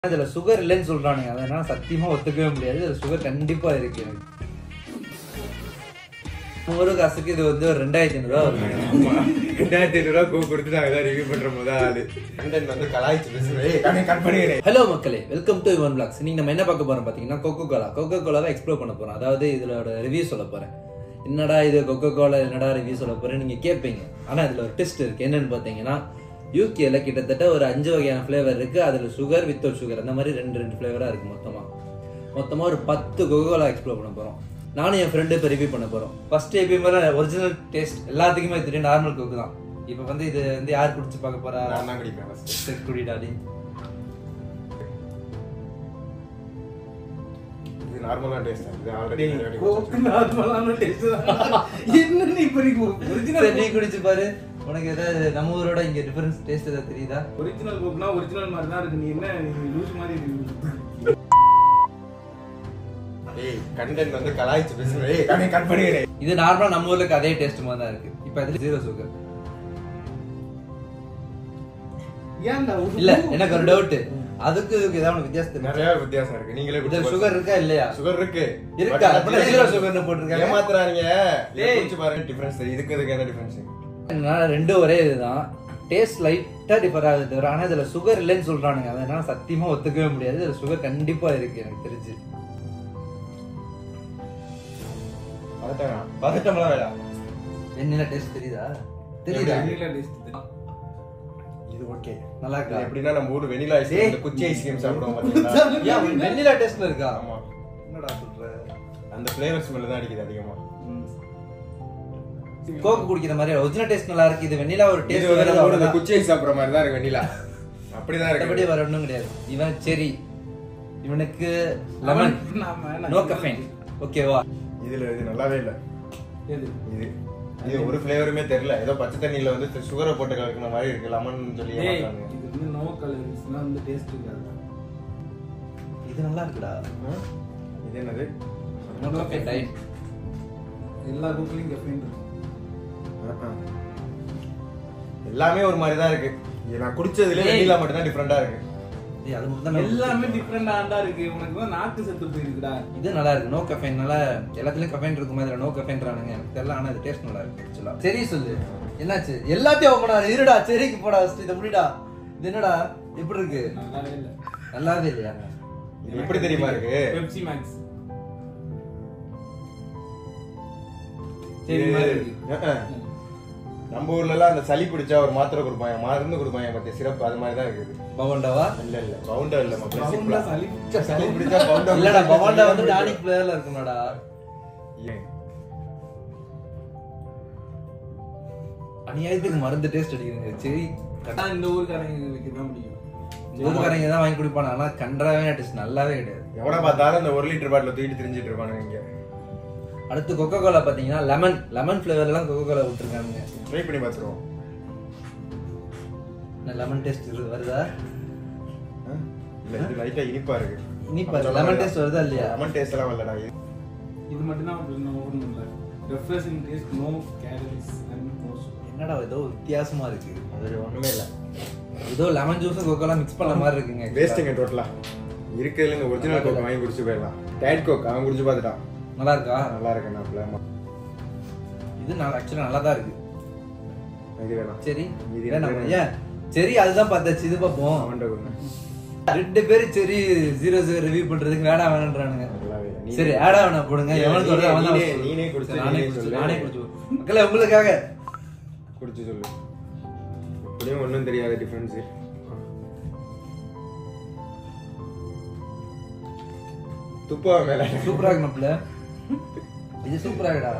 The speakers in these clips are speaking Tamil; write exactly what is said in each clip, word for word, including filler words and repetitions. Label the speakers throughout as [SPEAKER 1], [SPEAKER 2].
[SPEAKER 1] அதுல சுகர் இல்லைன்னு சொல்றானுங்க. அதனால சத்தியமா ஒத்துக்கவே முடியாது. அதுல சுகர் கண்டிப்பா இருக்கு. ஒரு காசுக்கு இது வந்து ஒரு ரெண்டாயிரத்தி ஐநூறு ரூபா வரும்.
[SPEAKER 2] ரெண்டாயிரத்தி ஐநூறு ரூபா கூ கொடுத்து நாங்க தான் ரிவ்யூ பண்ற முதல் ஆளு வந்து கலாய்ச்சி பேசுறேன். கட் பண்ணிக்கிறேன்.
[SPEAKER 1] ஹலோ மக்களே, வெல்கம் டு யுவன் பிளாக்ஸ். நீங்க நம்ம என்ன பார்க்க போறோம் பாத்தீங்கன்னா கோகோ-கோலா. கோகோ-கோலாவை எக்ஸ்ப்ளோர் பண்ண போறோம். அதாவது இதோட ரிவ்யூ சொல்ல போறேன். என்னடா இது கோகோ-கோலா, என்னடா ரிவ்யூ சொல்ல போறேன் நீங்க கேட்பீங்க. ஆனா இதுல ஒரு டெஸ்ட் இருக்கு. என்னன்னு பாத்தீங்கன்னா யூகேல கிட்டத்தட்ட ஒரு அஞ்சு வகையான ஃபிளேவர் இருக்கு. அதுல சுகர் வித்தவுட் சுகர் அந்த மாதிரி ரெண்டு ரெண்டு ஃபிளேவரா இருக்கு. மொத்தமா மொத்தமா ஒரு பத்து கோகோ-கோலா எக்ஸ்ப்ளோர் பண்ண போறோம். நானும் என் ஃப்ரெண்டு இப்போ ரிவ்யூ பண்ண போறோம். ஃபர்ஸ்ட் எப்பயும் போல ஒரிஜினல் டேஸ்ட் எல்லாத்துக்குமே தெரியும், நார்மல் கோக்கு தான். இப்போ வந்து இது வந்து யார் குடிச்சு பார்க்க போறா?
[SPEAKER 2] நான் தான் குடிப்பேன் ஃபர்ஸ்ட்.
[SPEAKER 1] சரி குடிடாடி.
[SPEAKER 2] இது நார்மலான டேஸ்ட் தான். இது ஆல்ரெடி
[SPEAKER 3] கோக்கு நார்மலான டேஸ்ட் தான். என்ன நீ இப்ப நீ ஒரிஜினல்
[SPEAKER 1] நீ குடிச்சு பாரு. உனக்கு ஏதாவது நம்ம ஊரோட இங்க டிஃபரன்ஸ் டேஸ்ட் ஏதாவது தெரியுதா?
[SPEAKER 3] ஒரிஜினல் கோக்குனா ஒரிஜினல் மாதிரி தான் இருக்கு. நீ என்ன லூஸ் மாதிரி இருக்கு.
[SPEAKER 2] ஏய் கண்டென்ட் வந்து கலாய்ச்சி பேசுறேன். ஏய் கட் கட் பண்ணிக்கிறேன்.
[SPEAKER 1] இது நார்மலா நம்ம ஊர்ல அதே டேஸ்ட் மாதிரி தான் இருக்கு. இப்போ அதுல ஜீரோ சுகர்.
[SPEAKER 3] ஏன்டா
[SPEAKER 1] இல்ல எனக்கு ஒரு டவுட். அதுக்கு இதுக்கு ஏதாவது வித்தியாசம்
[SPEAKER 2] நிறைய வித்தியாசம் இருக்கு. நீங்களே
[SPEAKER 1] இதுல சுகர் இருக்கா இல்லையா?
[SPEAKER 2] சுகர் இருக்கு.
[SPEAKER 1] இருக்கா? அப்படியே ஜீரோ சுகர்னு போட்டுருக்காங்க.
[SPEAKER 2] ஏமாத்துறாங்க. ஏய் குடிச்சு பாருங்க டிஃபரன்ஸ் தெரியும். இதுக்கு இதுக்கு என்ன டிஃபரன்ஸ்?
[SPEAKER 1] அதனால ரெண்டும் ஒரே இதுதான். டேஸ்ட் லைட்டா டிஃபர் ஆகுது. ஆனா இதுல சுகர் இல்லைன்னு சொல்றானுங்க. அதனால சத்தியமா ஒத்துக்கவே முடியாது. இதுல சுகர் கண்டிப்பா இருக்கு எனக்கு தெரிஞ்சு.
[SPEAKER 2] பதட்டம் பதட்டம்லாம் வேண்டாம்.
[SPEAKER 1] வெண்ணிலா டேஸ்ட் தெரியுதா? தெரியுதா?
[SPEAKER 3] வெண்ணிலா டேஸ்ட் தெரியும்.
[SPEAKER 2] இது ஓகே.
[SPEAKER 1] நல்லா இருக்கா?
[SPEAKER 2] எப்படின்னா நம்ம ஊர் வெனிலா ஐஸ்கிரீம், இந்த குச்சி ஐஸ்கிரீம் சாப்பிடுவோம் பாத்தீங்களா?
[SPEAKER 1] ஏன் வெண்ணிலா டேஸ்ட்ல இருக்கா?
[SPEAKER 2] ஆமா.
[SPEAKER 1] என்னடா சொல்ற?
[SPEAKER 2] அந்த ஃப்ளேவர் ஸ்மெல் தான் அடிக்குது அதிகமா.
[SPEAKER 1] கோக்கு குடிக்கிற மாதிரி ஒரிஜினல் டேஸ்ட் நல்லா இருக்கு. இது வெண்ணிலா ஒரு
[SPEAKER 2] இது
[SPEAKER 1] டேஸ்ட்
[SPEAKER 2] வந்து
[SPEAKER 1] வருது.
[SPEAKER 2] நம்ம ஊர்ல
[SPEAKER 1] அவ்வளவுதான்.
[SPEAKER 2] குச்சி ஐஸ் சாப்பிடுற மாதிரி தான் இருக்கு வெனிலா. அப்படிதான்
[SPEAKER 1] மற்றபடி
[SPEAKER 2] இருக்கு.
[SPEAKER 1] வேற ஒண்ணும் கிடையாது. இவன் செரி, இவனுக்கு லெமன், நோ கஃபைன். ஓகேவா?
[SPEAKER 2] இதுல இது நல்லாவே இல்ல.
[SPEAKER 3] எது
[SPEAKER 2] இது இது ஒரு ஃப்ளேவருமே தெரியல. ஏதோ பச்சை தண்ணியில வந்து சுகரை போட்டு கலக்கிற மாதிரி இருக்கு. லெமன் சொல்லி
[SPEAKER 3] ஏய்
[SPEAKER 2] ஏமாத்துறாங்க.
[SPEAKER 3] இது வந்து நோ கலர்ஸ்னா அந்த டேஸ்ட் இருக்காது.
[SPEAKER 1] இது நல்லா இருக்குடா.
[SPEAKER 2] இது என்னது?
[SPEAKER 1] No caffeine diet.
[SPEAKER 3] எல்லா கோக்லயும் கஃபைன் இருக்கு.
[SPEAKER 2] எல்லாமே ஒரு மாதிரி தான் இருக்கு. இது நான் குடிச்சதுல வெனிலா மட்டும் தான் டிஃபரெண்டா இருக்கு.
[SPEAKER 1] டேய் அது மட்டும் தான்
[SPEAKER 3] எல்லாமே டிஃபரெண்ட் ஆண்டா இருக்கு. உனக்கு தான் நாக்கு செத்து போயிருக்குடா.
[SPEAKER 1] இது நல்லா இருக்கு. No caffeine. நல்லா எல்லாத்துலயும் கஃபைன் இருக்கும். அதுல நோ கஃபைன்றானுங்க. எனக்கு தெரியல. ஆனா இது டேஸ்ட் நல்லா இருக்கு ஆக்சுவலா. சரி சொல்லு. என்னாச்சு? எல்லாத்தையும் ஓபனா இருடா. சரிக்கு போடா. ஃபர்ஸ்ட் இத முடிடா. இது என்னடா? எப்படி இருக்கு?
[SPEAKER 3] நல்லாவே இல்ல.
[SPEAKER 1] நல்லாவே இல்லையா?
[SPEAKER 2] இது எப்படி தெரியுமா இருக்கு?
[SPEAKER 3] Pepsi Max. சரி மாதிரி இருக்கு.
[SPEAKER 2] நம்ம ஊர்ல எல்லாம் அந்த சளி பிடிச்சா ஒரு மாத்திரை கொடுப்பாங்க, மருந்து கொடுப்பாங்க பத்திய சிறப்பு. அது மாதிரி தான் இருக்குது.
[SPEAKER 1] பவண்டாவா?
[SPEAKER 2] இல்ல இல்ல பவுண்டா இல்ல மக்கள்.
[SPEAKER 3] பவுண்டா
[SPEAKER 2] சிம்பிளா
[SPEAKER 3] சளி
[SPEAKER 2] சளி பிடிச்சா பவுண்டா
[SPEAKER 1] இல்லடா. பவண்டா வந்து டானிக் ஃபிளேவர்ல இருக்கும்டா.
[SPEAKER 2] ஏன்
[SPEAKER 1] அநியாயத்துக்கு மருந்து டேஸ்ட் அடிக்குதுங்க. சரி
[SPEAKER 3] அதான் இந்த ஊர்க்காரங்களுக்கு தான் பிடிக்கும்.
[SPEAKER 1] ஊருக்காரங்க தான் வாங்கி குடிப்பாங்க. ஆனா கன்றாவே டேஸ்ட் நல்லாவே கிடையாது.
[SPEAKER 2] எவனை பார்த்தாலும் அந்த ஒரு லிட்டர் பாட்டில தூக்கிட்டு திரிஞ்சிட்டு இருப்பானுங்க இங்க.
[SPEAKER 1] அடுத்து கோகோ-கோலா பாத்தீங்கன்னா லெமன் லெமன் ஃபிளேவர்ல எல்லாம் கோகோ-கோலா விட்டுருக்காங்க.
[SPEAKER 2] ட்ரை பண்ணி பார்த்துருவோம்.
[SPEAKER 1] லெமன் டேஸ்ட் வருதா?
[SPEAKER 2] இல்ல இது லைட்டா இனிப்பா இருக்கு.
[SPEAKER 1] இனிப்பா லெமன் டேஸ்ட் வருதா இல்லையா?
[SPEAKER 2] லெமன் டேஸ்ட் எல்லாம் வரலடா. இது
[SPEAKER 3] இது மட்டும் தான் ஒன்றும் இல்லை. Refreshing taste, no calories and no sugar.
[SPEAKER 1] என்னடா ஏதோ வித்தியாசமா இருக்கு.
[SPEAKER 2] அது ஒண்ணுமே இல்ல.
[SPEAKER 1] ஏதோ லெமன் ஜூஸும் கோகோலா மிக்ஸ் பண்ண மாதிரி இருக்குங்க.
[SPEAKER 2] வேஸ்ட்டுங்க டோட்டலா. இருக்கிறதுல இந்த ஒரிஜினல் கோக் வாங்கி குடிச்சு போயிடலாம். டேட் கோக் அவன் குடிச்சு பார்த்துட்டான்.
[SPEAKER 1] நல்லா இருக்கா?
[SPEAKER 2] நல்லா இருக்கு. நான் பிளாமா
[SPEAKER 1] இது நான் ஆக்சுவலா நல்லா தான் இருக்கு.
[SPEAKER 2] இது வேணாம்.
[SPEAKER 1] சரி
[SPEAKER 2] இது
[SPEAKER 1] இது வேணாமா?
[SPEAKER 2] வேணாம்.
[SPEAKER 1] ஏன் சரி அதுதான் பார்த்தாச்சு. இது பார்ப்போம்.
[SPEAKER 2] அவன்கிட்ட கொடுங்க.
[SPEAKER 1] ரெண்டு பேரும் சரி ஜீரோ ஜீரோ ரிவ்யூ பண்றதுக்கு வேணா வேணான்றானுங்க.
[SPEAKER 2] நல்லாவே இல்ல. நீ
[SPEAKER 1] சரி ஆடா வேணா போடுங்க. எவனுக்கு வருதோ அவன் தான்
[SPEAKER 2] நீனே-
[SPEAKER 1] சொல்லு.
[SPEAKER 2] நீனே குடிச்சு
[SPEAKER 1] நானே
[SPEAKER 2] நீனே
[SPEAKER 1] குடிச்சு
[SPEAKER 2] சொல்லு.
[SPEAKER 1] நானே குடிச்சு மக்களே உங்களுக்காக
[SPEAKER 2] குடிச்சு சொல்லு. இப்படியும் ஒன்றும் தெரியாது டிஃபரன்ஸ். துப்பா மேல
[SPEAKER 1] சூப்பரா இருக்கு மாப்ள. இது சூப்பரா இருக்குடா.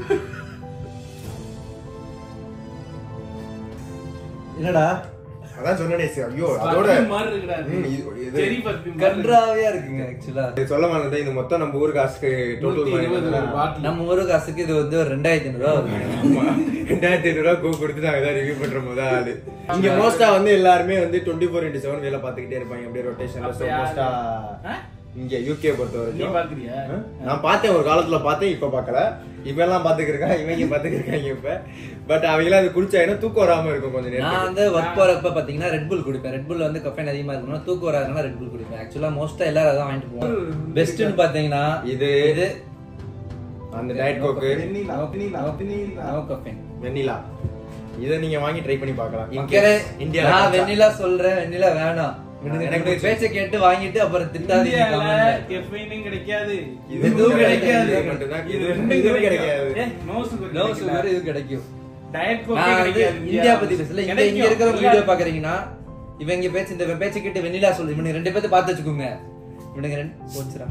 [SPEAKER 1] என்னடா
[SPEAKER 2] அதான் சொன்னேனே. ஐயோ அதோட
[SPEAKER 3] பர்ஃபியூம் மாதிரி இருக்குடா.
[SPEAKER 2] ம், இது- இது-
[SPEAKER 3] செரி பர்ஃபியூம் மாதிரி இருக்கு.
[SPEAKER 1] கன்றாவியா இருக்குங்க ஆக்சுவலா.
[SPEAKER 2] இது சொல்ல மாட்டேன். இது மொத்தம் நம்ம ஊர் காசுக்கு
[SPEAKER 3] நூத்தி இருபது ஒரு
[SPEAKER 2] டோட்டல்
[SPEAKER 3] பாட்டில்.
[SPEAKER 1] நம்ம ஊரு காசுக்கு இது வந்து ஒரு ரெண்டாயிரத்தி ஐநூறு ரூபா வரும்.
[SPEAKER 2] ரெண்டாயிரத்தி ஐநூறு ரூபா கூ கொடுத்து நாங்க தான் ரிவ்யூ பண்ற முதல் ஆளு. இங்க மோஸ்டா வந்து எல்லாருமே வந்து டுவெண்ட்டி ஃபோர் இன்டு செவன் வேலை பார்த்துக்கிட்டே இருப்பாங்க. அப்படியே ரொட்டேஷன்ல.
[SPEAKER 3] அப்ப யாரு?
[SPEAKER 2] மோஸ்டா
[SPEAKER 3] ஆ?
[SPEAKER 2] இங்க யூகே பொறுத்த
[SPEAKER 3] நீ
[SPEAKER 2] வரைக்கும்
[SPEAKER 3] பாக்குறியா?
[SPEAKER 2] நான் பார்த்தேன், ஒரு காலத்துல பார்த்தேன், இப்ப பாக்கல. இப்ப எல்லாம் பாத்துக்கிருக்காங்க, இவங்க பாத்துக்கிருக்காங்க இப்ப. பட் அவங்க எல்லாம் அது குடிச்சாங்கன்னா தூக்கம் வராம இருக்கும் கொஞ்சம் நேரம்.
[SPEAKER 1] நான் வந்து ஒர்க் போறப்ப பாத்தீங்கன்னா ரெட் புல் குடிப்பேன். ரெட் புல் வந்து கஃபைன் அதிகமா இருக்கணும், தூக்கம் வராதுன்னா ரெட் புல் குடிப்பேன். ஆக்சுவலா மோஸ்டா எல்லாரும் அதான் வாங்கிட்டு போவோம். பெஸ்ட்னு பாத்தீங்கன்னா
[SPEAKER 2] இது
[SPEAKER 1] இது
[SPEAKER 2] அந்த diet Coke
[SPEAKER 3] vanilla, vanilla, vanilla.
[SPEAKER 1] No caffeine
[SPEAKER 2] vanilla. இத நீங்க வாங்கி ட்ரை பண்ணி பார்க்கலாம்.
[SPEAKER 1] இந்தியா நான் வெண்ணிலா சொல்றேன், வெண்ணிலா வேணாம். எனக்கு பேச்ச கேட்டு வாங்கிட்டு அப்புறம் திட்டாதீங்க.
[SPEAKER 3] கெஃபைனும் கிடைக்காது,
[SPEAKER 2] இதுவும் கிடைக்காது, இது ரெண்டும் கிடைக்காது.
[SPEAKER 3] நோ சுகர்,
[SPEAKER 1] நோ சுகர் இது கிடைக்கும்.
[SPEAKER 3] டயட் கோக்கே கிடைக்காது.
[SPEAKER 1] இந்தியா பத்தி பேசல. இங்க இங்க இருக்கிற வீடியோ பாக்குறீங்கன்னா இவங்க பேச்சு இந்த பேச்ச கேட்டு வெண்ணிலா சொல்லு. இவனுக்கு ரெண்டு பேர்த்த பார்த்து வச்சுக்கோங்க. இவனுக்கு ரெண்டு போச்சுடா.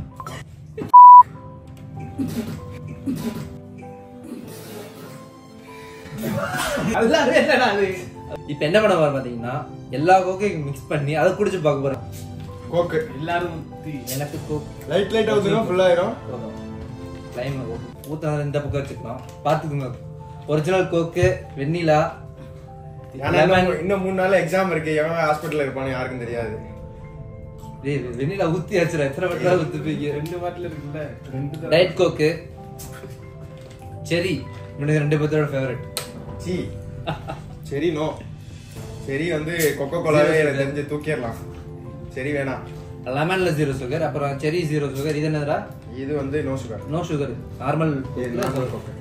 [SPEAKER 3] அதுதான் என்னடா அது?
[SPEAKER 1] இப்ப என்ன பண்ண போறோம் பாத்தீங்கன்னா எல்லா கோக்கையும் மிக்ஸ் பண்ணி அதை குடிச்சு பார்க்க போறோம்.
[SPEAKER 2] கோக்கு
[SPEAKER 3] எல்லாரும் ஊத்தி
[SPEAKER 1] எனக்கு கோக்
[SPEAKER 2] லைட் லைட்டா ஊத்துனா ஃபுல் ஆயிரும்.
[SPEAKER 1] போதும். லைம் ஊத்துனா இந்த பக்கம் வச்சுக்கலாம். பாத்துக்கோங்க. Original Coke, vanilla.
[SPEAKER 2] இன்னும் மூணு நாள் எக்ஸாம் இருக்கு. எவன் ஹாஸ்பிட்டல்ல இருப்பானு யாருக்கும் தெரியாது.
[SPEAKER 1] டேய் வெண்ணிலா ஊத்தி ஆச்சுடா. எத்தனை வாட்டி ஊத்துப்பீங்க?
[SPEAKER 3] ரெண்டு பாட்டில் இருக்குல்ல, ரெண்டு
[SPEAKER 1] டயட் கோக்கு, செரி. இவனுக்கு ரெண்டு பேர்த்தோட ஃபேவரட்.
[SPEAKER 2] சி சரி நோ. சரி வந்து கொக்கோ கோலாவே எனக்கு தெரிஞ்சு தூக்கிடலாம். சரி வேணாம்.
[SPEAKER 1] லெமன்ல ஜீரோ சுகர், அப்புறம் செரி ஜீரோ சுகர். இது என்னடா?
[SPEAKER 2] இது வந்து no sugar.
[SPEAKER 1] No sugar, normal
[SPEAKER 2] normal Coke.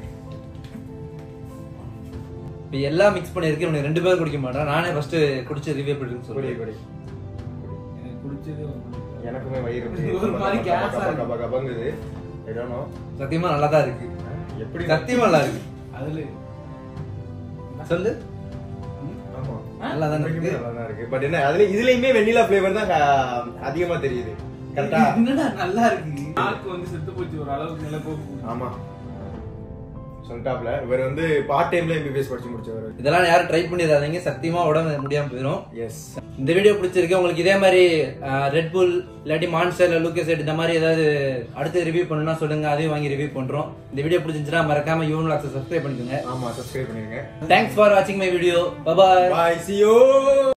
[SPEAKER 1] இப்போ எல்லாம் மிக்ஸ் பண்ணிருக்கு. இவனுக்கு ரெண்டு பேரும் குடிக்க மாட்டான். நானே ஃபர்ஸ்ட் குடிச்சு ரிவ்யூ பண்ணிட்டு சொல்றேன்.
[SPEAKER 2] குடி
[SPEAKER 3] எனக்கு குடிச்சது
[SPEAKER 2] எனக்குமே வயிறு
[SPEAKER 3] ஒரு மாதிரி கேஸா இருக்கு.
[SPEAKER 2] கப கபங்குது. ஏதோ
[SPEAKER 1] சத்தியமா நல்லா தான் இருக்கு.
[SPEAKER 2] எப்படி
[SPEAKER 1] சத்தியமா நல்லா இருக்கு.
[SPEAKER 3] அதுல
[SPEAKER 1] சொல்லு.
[SPEAKER 2] ஆமா
[SPEAKER 1] நல்லா தான் இருக்கு.
[SPEAKER 2] நல்லா தான் இருக்கு. பட் என்ன அதுல இதுலயுமே வெண்ணிலா ஃப்ளேவர் தான் அதிகமா தெரியுது. கரெக்ட்டா?
[SPEAKER 3] என்னடா நல்லா இருக்கு. நாக்கு வந்து செத்து போச்சு ஒரு அளவுக்கு மேல போக்கு.
[SPEAKER 2] ஆமா சொல்லிட்டாப்ல. இவர் வந்து பார்ட் டைம்ல எம்பிபிஎஸ் படிச்சு முடிச்சவர்.
[SPEAKER 1] இதெல்லாம் யாரும் ட்ரை பண்ணிடாதீங்க. சத்தியமா உடம்பு முடியாம போயிடும்.
[SPEAKER 2] எஸ்.
[SPEAKER 1] இந்த வீடியோ பிடிச்சிருக்கு உங்களுக்கு. இதே மாதிரி ரெட் புல் இல்லாட்டி மான்ஸ்டர் இல்ல லூக்கஸ் இந்த மாதிரி ஏதாவது அடுத்து ரிவ்யூ பண்ணணும்னா சொல்லுங்க. அதையும் வாங்கி ரிவ்யூ பண்றோம். இந்த வீடியோ பிடிச்சிருந்துச்சுன்னா மறக்காம யூவன் வ்ளாக்ஸ் சப்ஸ்கிரைப் பண்ணிக்கோங்க.
[SPEAKER 2] ஆமா சப்ஸ்கிரைப் பண்ணிருங்க.
[SPEAKER 1] தேங்க்ஸ் ஃபார் வாட்சிங் my video. Bye bye.
[SPEAKER 2] Bye. see you.